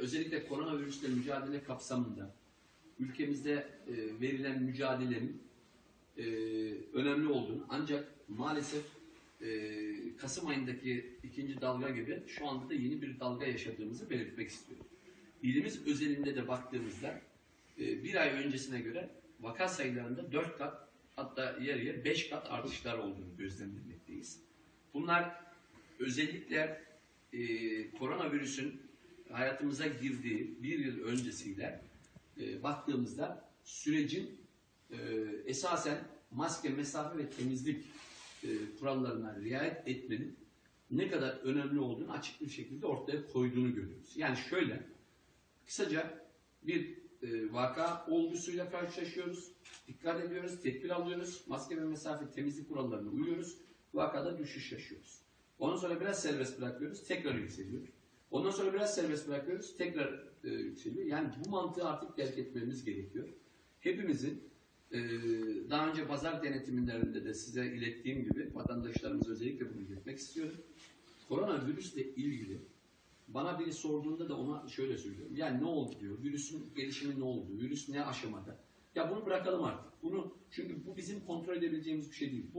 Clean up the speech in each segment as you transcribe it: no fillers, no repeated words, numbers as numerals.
özellikle koronavirüsle mücadele kapsamında ülkemizde verilen mücadelenin önemli olduğunu, ancak maalesef Kasım ayındaki ikinci dalga gibi şu anda da yeni bir dalga yaşadığımızı belirtmek istiyorum. İlimiz özelinde de baktığımızda bir ay öncesine göre vaka sayılarında 4 kat, hatta yer yer 5 kat artışlar olduğunu gözlemlemekteyiz. Bunlar özellikle koronavirüsün hayatımıza girdiği bir yıl öncesiyle baktığımızda sürecin esasen maske, mesafe ve temizlik kurallarına riayet etmenin ne kadar önemli olduğunu açık bir şekilde ortaya koyduğunu görüyoruz. Yani şöyle, kısaca bir vaka olgusuyla karşılaşıyoruz, dikkat ediyoruz, tedbir alıyoruz, maske ve mesafe, temizlik kurallarına uyuyoruz, vakada düşüş yaşıyoruz. Ondan sonra biraz serbest bırakıyoruz, tekrar yükseliyor. Ondan sonra biraz serbest bırakıyoruz, tekrar yükseliyor. Yani bu mantığı artık terk etmemiz gerekiyor. Hepimizin daha önce pazar denetimlerinde de size ilettiğim gibi, vatandaşlarımıza özellikle bunu iletmek istiyorum. Koronavirüsle ilgili bana biri sorduğunda da ona şöyle söylüyorum. Yani ne oldu diyor, virüsün gelişimi ne oldu, virüs ne aşamada? Ya bunu bırakalım artık. Çünkü bu bizim kontrol edebileceğimiz bir şey değil.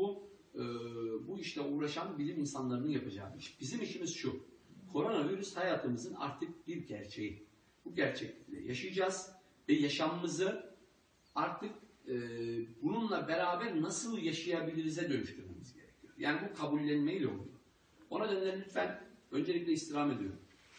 Bu işle uğraşan bilim insanlarının yapacağı bir iş. Bizim işimiz şu: koronavirüs hayatımızın artık bir gerçeği. Bu gerçeklikle yaşayacağız ve yaşamımızı artık bununla beraber nasıl yaşayabiliriz'e dönüştürmemiz gerekiyor. Yani bu kabullenmeyle oluyor. O nedenle lütfen öncelikle istirham ediyorum.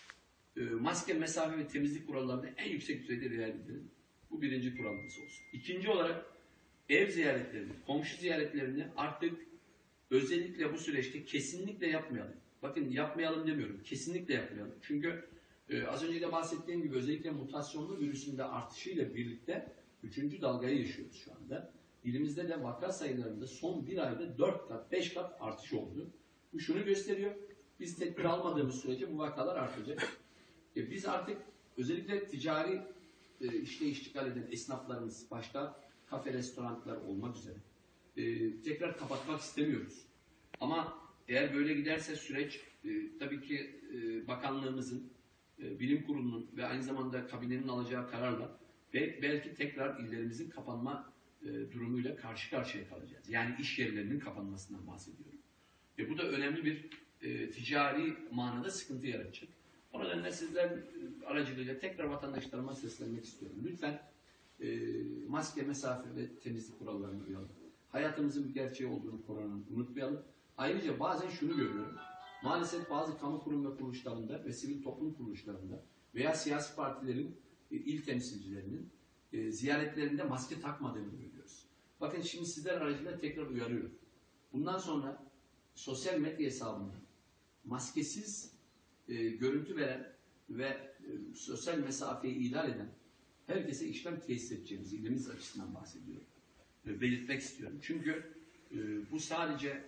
Maske, mesafe ve temizlik kurallarını en yüksek düzeyde riayet edelim. Bu birinci kuralımız olsun. İkinci olarak ev ziyaretlerini, komşu ziyaretlerini artık özellikle bu süreçte kesinlikle yapmayalım. Bakın, yapmayalım demiyorum, kesinlikle yapmayalım. Çünkü az önce de bahsettiğim gibi özellikle mutasyonlu virüsün de artışıyla birlikte 3. dalgayı yaşıyoruz şu anda. İlimizde de vaka sayılarında son bir ayda 4 kat, 5 kat artış oldu. Bu şunu gösteriyor: biz tedbir almadığımız sürece bu vakalar artacak. Biz artık özellikle ticari işle iştigal eden esnaflarımız, başta kafe, restoranlar olmak üzere tekrar kapatmak istemiyoruz. Ama eğer böyle giderse süreç tabii ki bakanlığımızın, bilim kurulunun ve aynı zamanda kabinenin alacağı kararla ve belki tekrar illerimizin kapanma durumuyla karşı karşıya kalacağız. Yani iş yerlerinin kapanmasından bahsediyorum. Bu da önemli bir ticari manada sıkıntı yaratacak. O nedenle sizler aracılığıyla tekrar vatandaşlarıma seslenmek istiyorum. Lütfen maske, mesafe ve temizlik kurallarına uyalım. Hayatımızın bir gerçeği olduğunu koronanın unutmayalım. Ayrıca bazen şunu görüyorum: maalesef bazı kamu kurum ve kuruluşlarında ve sivil toplum kuruluşlarında veya siyasi partilerin il temsilcilerinin ziyaretlerinde maske takmadığını görüyoruz. Bakın, şimdi sizler aracılığıyla tekrar uyarıyorum. Bundan sonra sosyal medya hesabından maskesiz görüntü veren ve sosyal mesafeyi ihlal eden herkese işlem tesis edeceğimiz, ilimiz açısından bahsediyorum. Belirtmek istiyorum. Çünkü bu sadece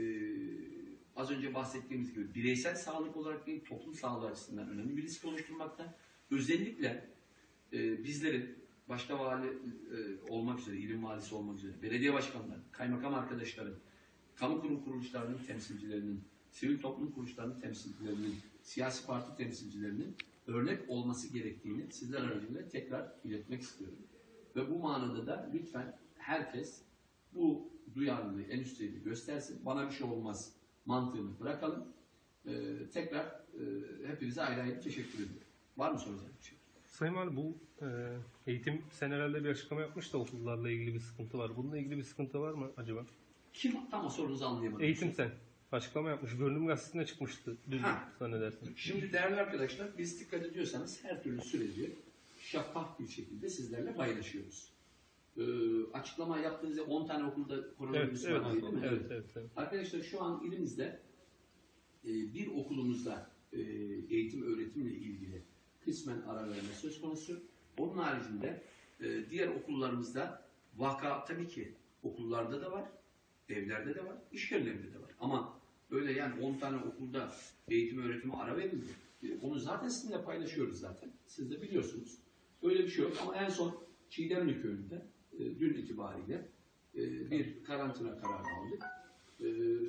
az önce bahsettiğimiz gibi bireysel sağlık olarak değil, toplum sağlığı açısından önemli bir risk oluşturmakta. Özellikle bizlerin, başta vali olmak üzere, ilim valisi olmak üzere, belediye başkanları, kaymakam arkadaşların, kamu kurum kuruluşlarının temsilcilerinin, sivil toplum kuruluşlarının temsilcilerinin, siyasi parti temsilcilerinin örnek olması gerektiğini sizler aracılığıyla tekrar iletmek istiyorum. Ve bu manada da lütfen herkes bu duyarlılığı en üst seviyede göstersin. Bana bir şey olmaz mantığını bırakalım. Tekrar hepinize ayrı ayrı teşekkür ediyorum. Var mı soracak bir şey? Sayın Valim, bu eğitim senelerde bir açıklama yapmış da okullarla ilgili bir sıkıntı var. Bununla ilgili bir sıkıntı var mı acaba? Kim? Tam o sorunuzu anlayamadım. Eğitim sen. Açıklama yapmış. Görünüm gazetesine çıkmıştı dün zannedersin. Şimdi değerli arkadaşlar, biz dikkat ediyorsanız her türlü süreci şeffaf bir şekilde sizlerle paylaşıyoruz. Açıklama yaptığınızda 10 tane okulda koronavirüs var değil mi? Evet. Arkadaşlar, şu an ilimizde bir okulumuzda eğitim öğretimle ilgili kısmen ara verme söz konusu. Onun haricinde diğer okullarımızda vaka tabii ki okullarda da var, evlerde de var, iş yerlerinde de var. Ama öyle yani 10 tane okulda eğitim öğretimi ara verildi. Onu zaten sizinle paylaşıyoruz zaten. Siz de biliyorsunuz. Öyle bir şey yok ama en son Çiğdemli Köyü'nde dün itibariyle bir karantina kararı aldık.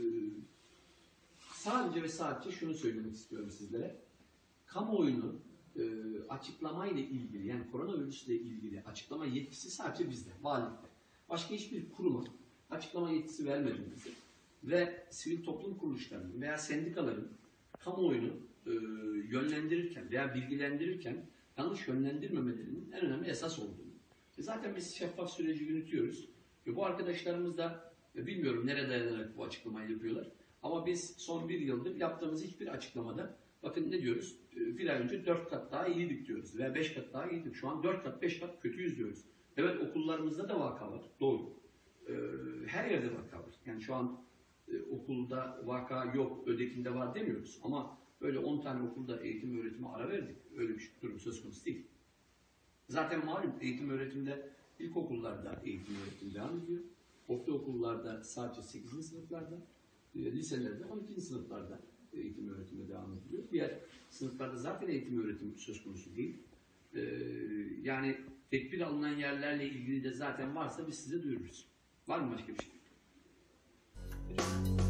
Sadece ve sadece şunu söylemek istiyorum sizlere: kamuoyunu açıklamayla ilgili, yani koronavirüsle ilgili açıklama yetkisi sadece bizde, valilikte. Başka hiçbir kuruma açıklama yetkisi vermediğimizi ve sivil toplum kuruluşlarının veya sendikaların kamuoyunu yönlendirirken veya bilgilendirirken yanlış yönlendirmemelerinin en önemli esas olduğunu. Zaten biz şeffaf süreci yürütüyoruz. Bu arkadaşlarımız da bilmiyorum nereye dayanarak bu açıklamayı yapıyorlar. Ama biz son bir yıldır yaptığımız hiçbir açıklamada bakın ne diyoruz? Bir ay önce 4 kat daha iyiydik diyoruz veya 5 kat daha iyiydik. Şu an 4 kat 5 kat kötüyüz diyoruz. Evet, okullarımızda da vaka var. Doğru. Her yerde vaka var. Yani şu an okulda vaka yok, ödekinde var demiyoruz. Ama böyle 10 tane okulda eğitim öğretime ara verdik. Öyle bir durum söz konusu değil. Zaten malum eğitim öğretimde ilkokullarda eğitim öğretim devam ediyor. Ortaokullarda sadece 8. sınıflarda, liselerde 12. sınıflarda eğitim öğretime devam ediliyor. Diğer sınıflarda zaten eğitim öğretim söz konusu değil. Yani tedbir alınan yerlerle ilgili de zaten varsa biz size duyururuz. Var mı başka bir şey?